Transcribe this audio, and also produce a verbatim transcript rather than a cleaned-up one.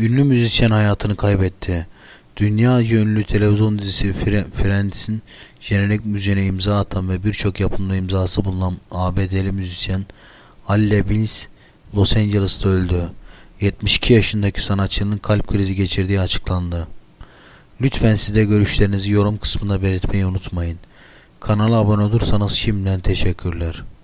Ünlü müzisyen hayatını kaybetti. Dünyaca ünlü televizyon dizisi Friends'in jenerik müziğine imza atan ve birçok yapımda imzası bulunan A B D'li müzisyen Halle Wills Los Angeles'ta öldü. yetmiş iki yaşındaki sanatçının kalp krizi geçirdiği açıklandı. Lütfen siz de görüşlerinizi yorum kısmında belirtmeyi unutmayın. Kanala abone olursanız şimdiden teşekkürler.